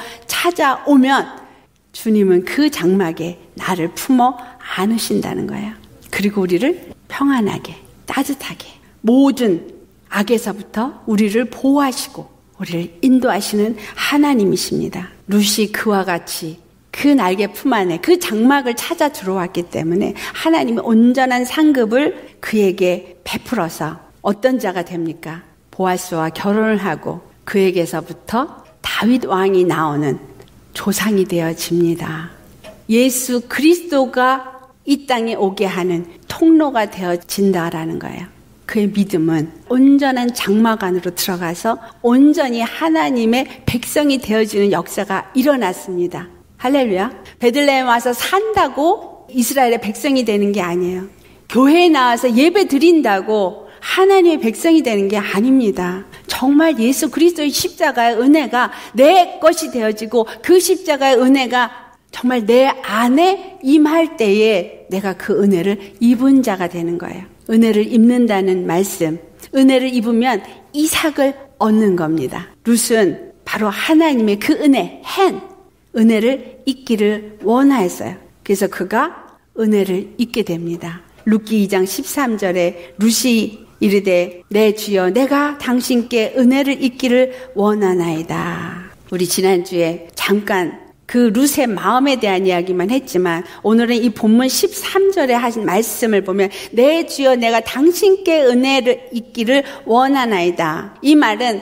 찾아오면 주님은 그 장막에 나를 품어 안으신다는 거예요. 그리고 우리를 평안하게, 따뜻하게 모든 악에서부터 우리를 보호하시고 우리를 인도하시는 하나님이십니다. 룻이 그와 같이 그 날개 품 안에 그 장막을 찾아 들어왔기 때문에 하나님의 온전한 상급을 그에게 베풀어서 어떤 자가 됩니까? 보아스와 결혼을 하고 그에게서부터 다윗 왕이 나오는 조상이 되어집니다. 예수 그리스도가 이 땅에 오게 하는 통로가 되어진다라는 거예요. 그의 믿음은 온전한 장막 안으로 들어가서 온전히 하나님의 백성이 되어지는 역사가 일어났습니다. 할렐루야. 베들레헴 와서 산다고 이스라엘의 백성이 되는 게 아니에요. 교회에 나와서 예배 드린다고 하나님의 백성이 되는 게 아닙니다. 정말 예수 그리스도의 십자가의 은혜가 내 것이 되어지고 그 십자가의 은혜가 정말 내 안에 임할 때에 내가 그 은혜를 입은 자가 되는 거예요. 은혜를 입는다는 말씀. 은혜를 입으면 이삭을 얻는 겁니다. 룻은 바로 하나님의 그 은혜, hand, 은혜를 입기를 원하였어요. 그래서 그가 은혜를 입게 됩니다. 룻기 이 장 십삼 절에 룻이 이르되 내 주여 내가 당신께 은혜를 입기를 원하나이다. 우리 지난주에 잠깐 그 룻의 마음에 대한 이야기만 했지만 오늘은 이 본문 십삼 절에 하신 말씀을 보면 내 주여 내가 당신께 은혜를 입기를 원하나이다. 이 말은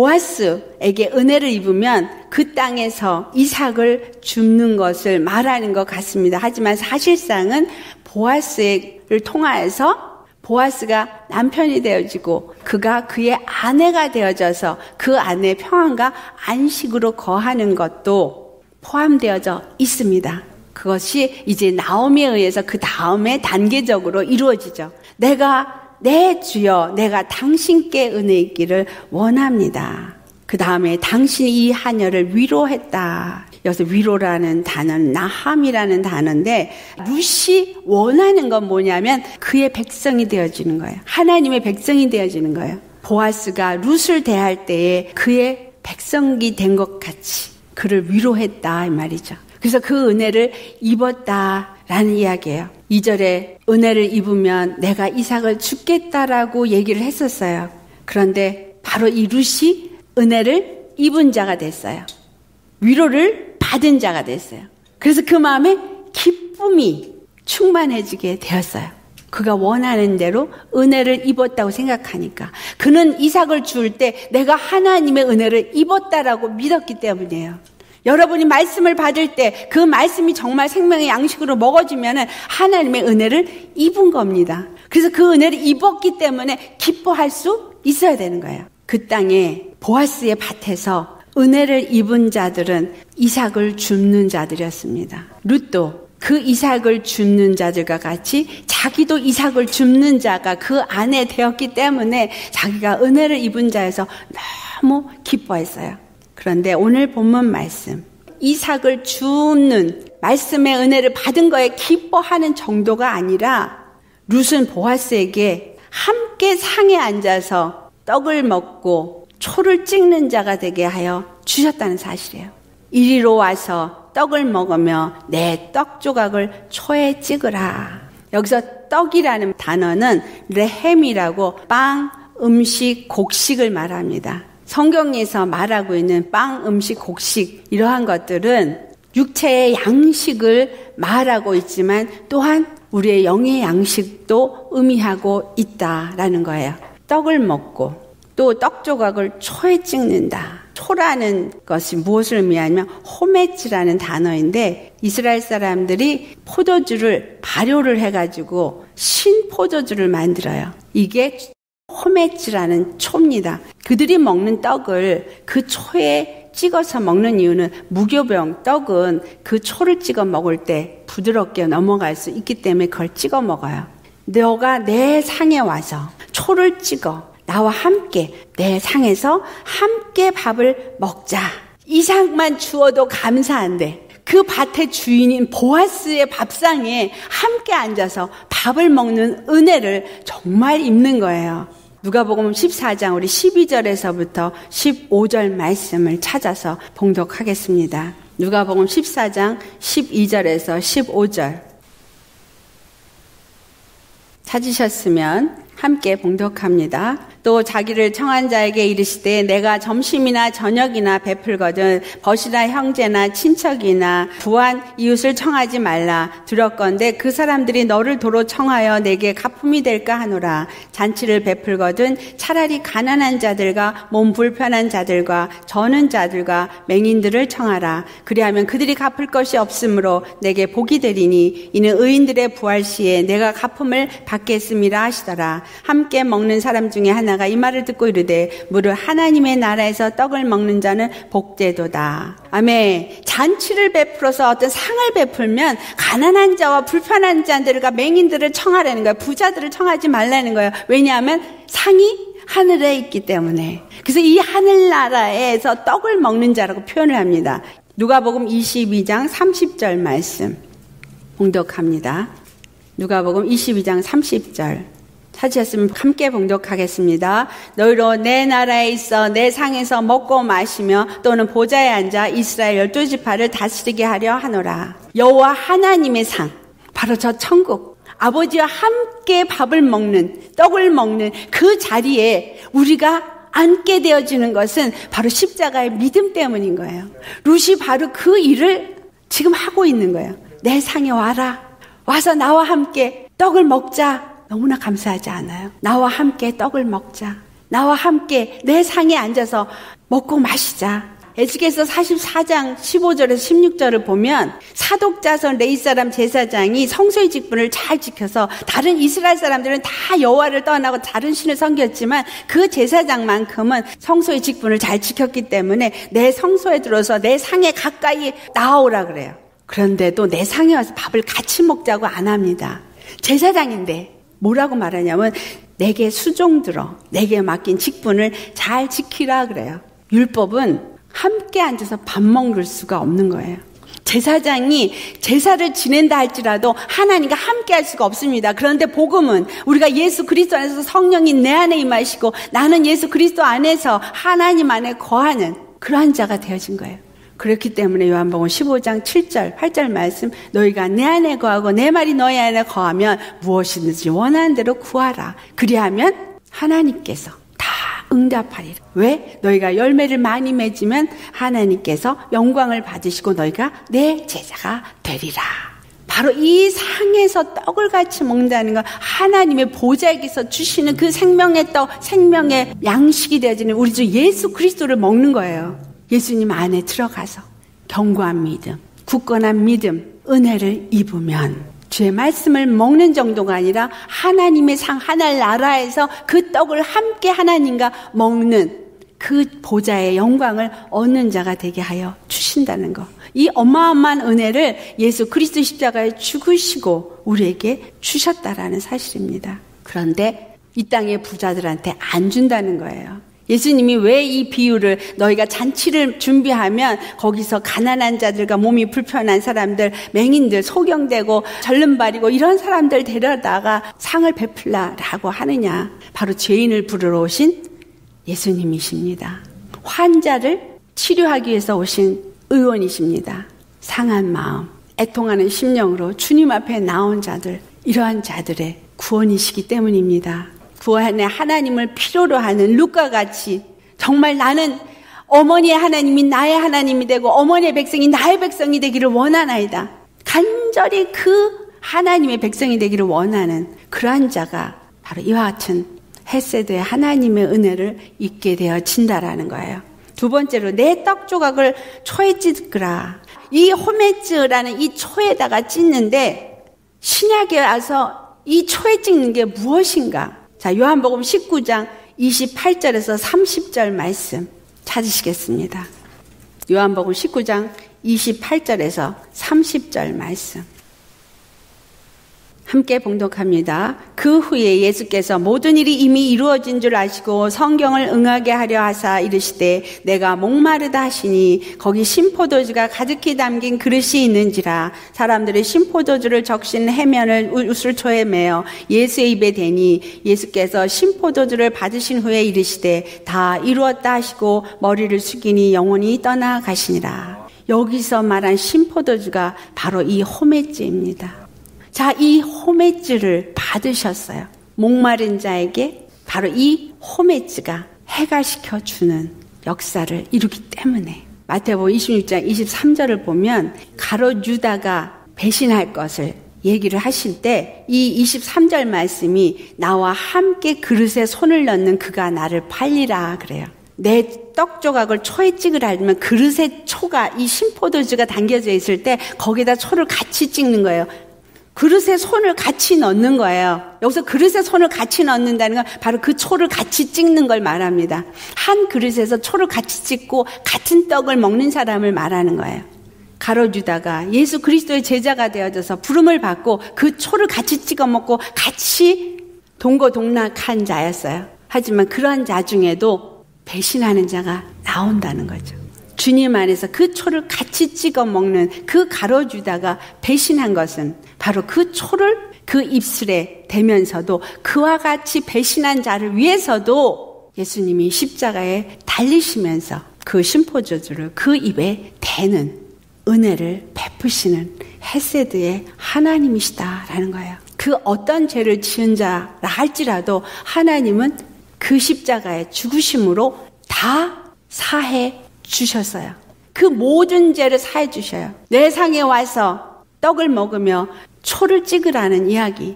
보아스에게 은혜를 입으면 그 땅에서 이삭을 줍는 것을 말하는 것 같습니다. 하지만 사실상은 보아스를 통하여서 보아스가 남편이 되어지고 그가 그의 아내가 되어져서 그 안에 평안과 안식으로 거하는 것도 포함되어져 있습니다. 그것이 이제 나오미에 의해서 그 다음에 단계적으로 이루어지죠. 내가 내 주여 내가 당신께 은혜 있기를 원합니다. 그 다음에 당신이 이 하녀를 위로했다. 여기서 위로라는 단어는 나함이라는 단어인데 룻이 원하는 건 뭐냐면 그의 백성이 되어지는 거예요. 하나님의 백성이 되어지는 거예요. 보아스가 룻을 대할 때에 그의 백성이 된 것 같이 그를 위로했다 이 말이죠. 그래서 그 은혜를 입었다라는 이야기예요. 이 절에 은혜를 입으면 내가 이삭을 주겠다라고 얘기를 했었어요. 그런데 바로 이 룻이 은혜를 입은 자가 됐어요. 위로를 받은 자가 됐어요. 그래서 그 마음에 기쁨이 충만해지게 되었어요. 그가 원하는 대로 은혜를 입었다고 생각하니까. 그는 이삭을 줄 때 내가 하나님의 은혜를 입었다라고 믿었기 때문이에요. 여러분이 말씀을 받을 때 그 말씀이 정말 생명의 양식으로 먹어지면 하나님의 은혜를 입은 겁니다. 그래서 그 은혜를 입었기 때문에 기뻐할 수 있어야 되는 거예요. 그 땅에 보아스의 밭에서 은혜를 입은 자들은 이삭을 줍는 자들이었습니다. 룻도 그 이삭을 줍는 자들과 같이 자기도 이삭을 줍는 자가 그 안에 되었기 때문에 자기가 은혜를 입은 자여서 너무 기뻐했어요. 그런데 오늘 본문 말씀, 이삭을 줍는 말씀의 은혜를 받은 거에 기뻐하는 정도가 아니라 룻은 보아스에게 함께 상에 앉아서 떡을 먹고 초를 찍는 자가 되게 하여 주셨다는 사실이에요. 이리로 와서 떡을 먹으며 내 떡 조각을 초에 찍으라. 여기서 떡이라는 단어는 레헴이라고 빵, 음식, 곡식을 말합니다. 성경에서 말하고 있는 빵, 음식, 곡식 이러한 것들은 육체의 양식을 말하고 있지만 또한 우리의 영의 양식도 의미하고 있다라는 거예요. 떡을 먹고 또 떡 조각을 초에 찍는다. 초라는 것이 무엇을 의미하냐면 호메츠라는 단어인데 이스라엘 사람들이 포도주를 발효를 해가지고 신포도주를 만들어요. 이게 호메츠라는 초입니다. 그들이 먹는 떡을 그 초에 찍어서 먹는 이유는 무교병 떡은 그 초를 찍어 먹을 때 부드럽게 넘어갈 수 있기 때문에 그걸 찍어 먹어요. 너가 내 상에 와서 초를 찍어 나와 함께 내 상에서 함께 밥을 먹자. 이삭만 주어도 감사한데 그 밭의 주인인 보아스의 밥상에 함께 앉아서 밥을 먹는 은혜를 정말 입는 거예요. 누가복음 십사 장 우리 십이 절에서부터 십오 절 말씀을 찾아서 봉독하겠습니다. 누가복음 십사 장 십이 절에서 십오 절 찾으셨으면 함께 봉독합니다. 또 자기를 청한 자에게 이르시되 내가 점심이나 저녁이나 베풀거든 벗이나 형제나 친척이나 부한 이웃을 청하지 말라. 두렵건대 그 사람들이 너를 도로 청하여 내게 가품이 될까 하노라. 잔치를 베풀거든 차라리 가난한 자들과 몸 불편한 자들과 저는 자들과 맹인들을 청하라. 그리하면 그들이 갚을 것이 없으므로 내게 복이 되리니 이는 의인들의 부활 시에 내가 가품을 받겠음이라 하시더라. 함께 먹는 사람 중에 하나가 이 말을 듣고 이르되 무릇 하나님의 나라에서 떡을 먹는 자는 복되도다. 아멘. 잔치를 베풀어서 어떤 상을 베풀면 가난한 자와 불편한 자들과 맹인들을 청하라는 거예요. 부자들을 청하지 말라는 거예요. 왜냐하면 상이 하늘에 있기 때문에. 그래서 이 하늘나라에서 떡을 먹는 자라고 표현을 합니다. 누가복음 이십이 장 삼십 절 말씀 봉독합니다. 누가복음 이십이 장 삼십 절 찾으셨으면 함께 봉독하겠습니다. 너희로 내 나라에 있어 내 상에서 먹고 마시며 또는 보좌에 앉아 이스라엘 열두 지파를 다스리게 하려 하노라. 여호와 하나님의 상, 바로 저 천국, 아버지와 함께 밥을 먹는, 떡을 먹는 그 자리에 우리가 앉게 되어지는 것은 바로 십자가의 믿음 때문인 거예요. 룻이 바로 그 일을 지금 하고 있는 거예요. 내 상에 와라. 와서 나와 함께 떡을 먹자. 너무나 감사하지 않아요? 나와 함께 떡을 먹자. 나와 함께 내 상에 앉아서 먹고 마시자. 에스겔서 사십사 장 십오 절에서 십육 절을 보면 사독자손 레위 사람 제사장이 성소의 직분을 잘 지켜서 다른 이스라엘 사람들은 다 여호와를 떠나고 다른 신을 섬겼지만 그 제사장만큼은 성소의 직분을 잘 지켰기 때문에 내 성소에 들어서 내 상에 가까이 나오라 그래요. 그런데도 내 상에 와서 밥을 같이 먹자고 안 합니다. 제사장인데 뭐라고 말하냐면 내게 수종들어 내게 맡긴 직분을 잘 지키라 그래요. 율법은 함께 앉아서 밥 먹을 수가 없는 거예요. 제사장이 제사를 지낸다 할지라도 하나님과 함께 할 수가 없습니다. 그런데 복음은 우리가 예수 그리스도 안에서 성령이 내 안에 임하시고 나는 예수 그리스도 안에서 하나님 안에 거하는 그러한 자가 되어진 거예요. 그렇기 때문에 요한복음 십오 장 칠 절, 팔 절 말씀 너희가 내 안에 거하고 내 말이 너희 안에 거하면 무엇이든지 원하는 대로 구하라. 그리하면 하나님께서 다 응답하리라. 왜? 너희가 열매를 많이 맺으면 하나님께서 영광을 받으시고 너희가 내 제자가 되리라. 바로 이 상에서 떡을 같이 먹는다는 건 하나님의 보좌에서 주시는 그 생명의 떡, 생명의 양식이 되어지는 우리 주 예수 그리스도를 먹는 거예요. 예수님 안에 들어가서 견고한 믿음, 굳건한 믿음, 은혜를 입으면 주의 말씀을 먹는 정도가 아니라 하나님의 상 하늘 나라에서 그 떡을 함께 하나님과 먹는 그 보좌의 영광을 얻는 자가 되게 하여 주신다는 것. 이 어마어마한 은혜를 예수 그리스도 십자가에 죽으시고 우리에게 주셨다라는 사실입니다. 그런데 이 땅의 부자들한테 안 준다는 거예요. 예수님이 왜 이 비유를 너희가 잔치를 준비하면 거기서 가난한 자들과 몸이 불편한 사람들, 맹인들, 소경되고 절름발이고 이런 사람들 데려다가 상을 베풀라라고 하느냐. 바로 죄인을 부르러 오신 예수님이십니다. 환자를 치료하기 위해서 오신 의원이십니다. 상한 마음, 애통하는 심령으로 주님 앞에 나온 자들, 이러한 자들의 구원이시기 때문입니다. 구원의 하나님을 필요로 하는 룻과 같이 정말 나는 어머니의 하나님이 나의 하나님이 되고 어머니의 백성이 나의 백성이 되기를 원하나이다. 간절히 그 하나님의 백성이 되기를 원하는 그러한 자가 바로 이와 같은 헤세드의 하나님의 은혜를 입게 되어진다라는 거예요. 두 번째로 내 떡 조각을 초에 찢으라. 이 호메츠라는 이 초에다가 찢는데 신약에 와서 이 초에 찍는 게 무엇인가? 자, 요한복음 십구 장 이십팔 절에서 삼십 절 말씀 찾으시겠습니다. 요한복음 십구 장 이십팔 절에서 삼십 절 말씀 함께 봉독합니다. 그 후에 예수께서 모든 일이 이미 이루어진 줄 아시고 성경을 응하게 하려 하사 이르시되 내가 목마르다 하시니 거기 신포도주가 가득히 담긴 그릇이 있는지라. 사람들이 신포도주를 적신 해면을 우슬초에 매어 예수의 입에 대니 예수께서 신포도주를 받으신 후에 이르시되 다 이루었다 하시고 머리를 숙이니 영혼이 떠나가시니라. 여기서 말한 신포도주가 바로 이 호메츠입니다. 자, 이 호메츠를 받으셨어요. 목마른 자에게 바로 이 호메츠가 해갈시켜주는 역사를 이루기 때문에 마태복음 이십육 장 이십삼 절을 보면 가롯 유다가 배신할 것을 얘기를 하실 때 이 이십삼 절 말씀이 나와 함께 그릇에 손을 넣는 그가 나를 팔리라 그래요. 내 떡 조각을 초에 찍으라 하면 그릇에 초가 이 신포도주가 담겨져 있을 때 거기다 초를 같이 찍는 거예요. 그릇에 손을 같이 넣는 거예요. 여기서 그릇에 손을 같이 넣는다는 건 바로 그 초를 같이 찍는 걸 말합니다. 한 그릇에서 초를 같이 찍고 같은 떡을 먹는 사람을 말하는 거예요. 가롯 유다가 예수 그리스도의 제자가 되어져서 부름을 받고 그 초를 같이 찍어 먹고 같이 동고동락한 자였어요. 하지만 그러한 자 중에도 배신하는 자가 나온다는 거죠. 주님 안에서 그 초를 같이 찍어 먹는 그 가로주다가 배신한 것은 바로 그 초를 그 입술에 대면서도 그와 같이 배신한 자를 위해서도 예수님이 십자가에 달리시면서 그 심포도주를 그 입에 대는 은혜를 베푸시는 헤세드의 하나님이시다라는 거예요. 그 어떤 죄를 지은 자라 할지라도 하나님은 그 십자가의 죽으심으로 다 사해 주셨어요. 그 모든 죄를 사해 주셔요. 내 상에 와서 떡을 먹으며 초를 찍으라는 이야기.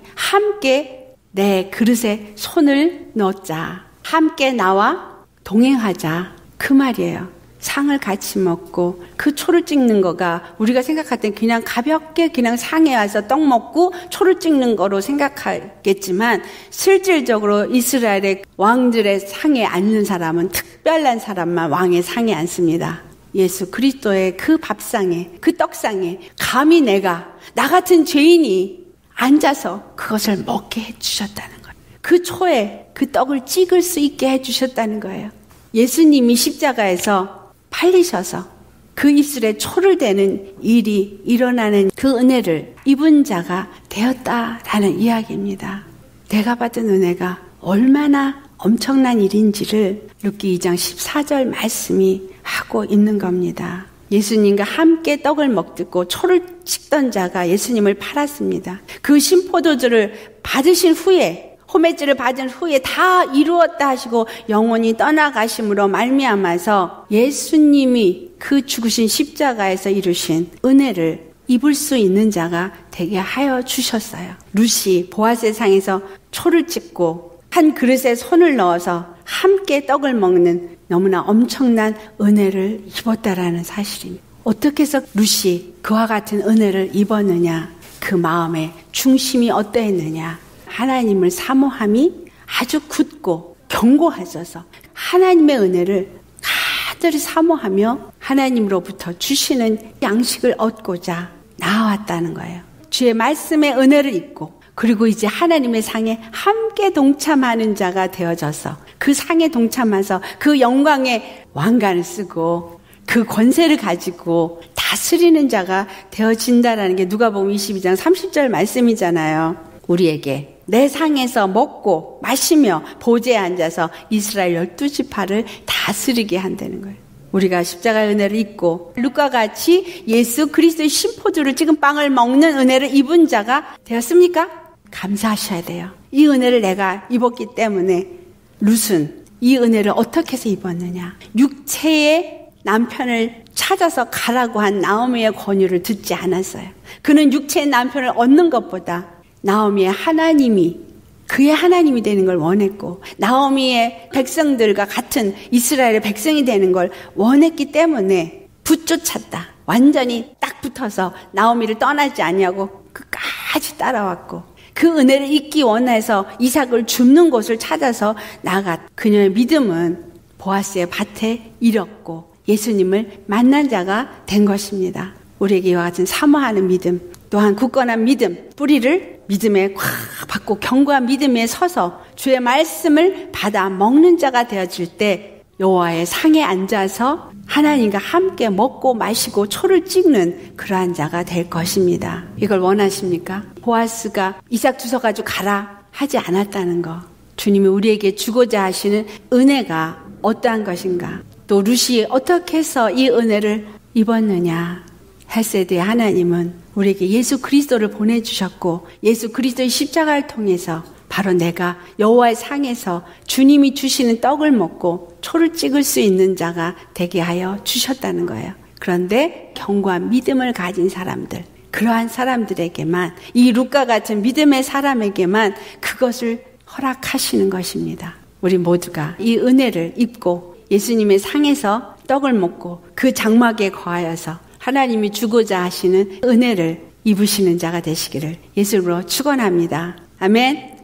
함께 내 그릇에 손을 넣자. 함께 나와 동행하자. 그 말이에요. 상을 같이 먹고 그 초를 찍는 거가 우리가 생각할 땐 그냥 가볍게 그냥 상에 와서 떡 먹고 초를 찍는 거로 생각하겠지만 실질적으로 이스라엘의 왕들의 상에 앉는 사람은 특별한 사람만 왕의 상에 앉습니다. 예수 그리스도의 그 밥상에 그 떡상에 감히 내가 나 같은 죄인이 앉아서 그것을 먹게 해주셨다는 거예요. 그 초에 그 떡을 찍을 수 있게 해주셨다는 거예요. 예수님이 십자가에서 팔리셔서 그 입술에 초를 대는 일이 일어나는 그 은혜를 입은 자가 되었다라는 이야기입니다. 내가 받은 은혜가 얼마나 엄청난 일인지를 룻기 이 장 십사 절 말씀이 하고 있는 겁니다. 예수님과 함께 떡을 먹고 초를 찍던 자가 예수님을 팔았습니다. 그 신포도주를 받으신 후에 호메주를 받은 후에 다 이루었다 하시고 영원히 떠나가심으로 말미암아서 예수님이 그 죽으신 십자가에서 이루신 은혜를 입을 수 있는 자가 되게 하여 주셨어요. 룻이 보아스의 상에서 초를 찍고 한 그릇에 손을 넣어서 함께 떡을 먹는 너무나 엄청난 은혜를 입었다라는 사실입니다. 어떻게 해서 룻이 그와 같은 은혜를 입었느냐? 그 마음의 중심이 어떠했느냐? 하나님을 사모함이 아주 굳고 견고하셔서 하나님의 은혜를 가득히 사모하며 하나님으로부터 주시는 양식을 얻고자 나왔다는 거예요. 주의 말씀의 은혜를 입고 그리고 이제 하나님의 상에 함께 동참하는 자가 되어져서 그 상에 동참해서 그 영광의 왕관을 쓰고 그 권세를 가지고 다스리는 자가 되어진다라는 게 누가복음 이십이 장 삼십 절 말씀이잖아요. 우리에게 내 상에서 먹고 마시며 보좌에 앉아서 이스라엘 열두 지파를 다스리게 한다는 거예요. 우리가 십자가의 은혜를 입고 룻과 같이 예수 그리스도의 신포도를 찍은 빵을 먹는 은혜를 입은 자가 되었습니까? 감사하셔야 돼요. 이 은혜를 내가 입었기 때문에 룻은 이 은혜를 어떻게 해서 입었느냐? 육체의 남편을 찾아서 가라고 한 나오미의 권유를 듣지 않았어요. 그는 육체의 남편을 얻는 것보다 나오미의 하나님이 그의 하나님이 되는 걸 원했고 나오미의 백성들과 같은 이스라엘의 백성이 되는 걸 원했기 때문에 붙쫓았다. 완전히 딱 붙어서 나오미를 떠나지 아니하고 끝까지 따라왔고 그 은혜를 잊기 원해서 이삭을 줍는 곳을 찾아서 나아갔. 그녀의 믿음은 보아스의 밭에 이뤘고 예수님을 만난 자가 된 것입니다. 우리에게 이와 같은 사모하는 믿음 또한 굳건한 믿음 뿌리를 믿음에 콱 받고 견고한 믿음에 서서 주의 말씀을 받아 먹는 자가 되어질 때 여호와의 상에 앉아서 하나님과 함께 먹고 마시고 초를 찍는 그러한 자가 될 것입니다. 이걸 원하십니까? 보아스가 이삭 주워가지고 가라 하지 않았다는 거. 주님이 우리에게 주고자 하시는 은혜가 어떠한 것인가? 또 룻이 어떻게 해서 이 은혜를 입었느냐? 헬세드의 하나님은 우리에게 예수 그리스도를 보내주셨고 예수 그리스도의 십자가를 통해서 바로 내가 여호와의 상에서 주님이 주시는 떡을 먹고 초를 찍을 수 있는 자가 되게 하여 주셨다는 거예요. 그런데 견고한 믿음을 가진 사람들, 그러한 사람들에게만 이 룻과 같은 믿음의 사람에게만 그것을 허락하시는 것입니다. 우리 모두가 이 은혜를 입고 예수님의 상에서 떡을 먹고 그 장막에 거하여서 하나님이 주고자 하시는 은혜를 입으시는 자가 되시기를 예수로 축원합니다. 아멘.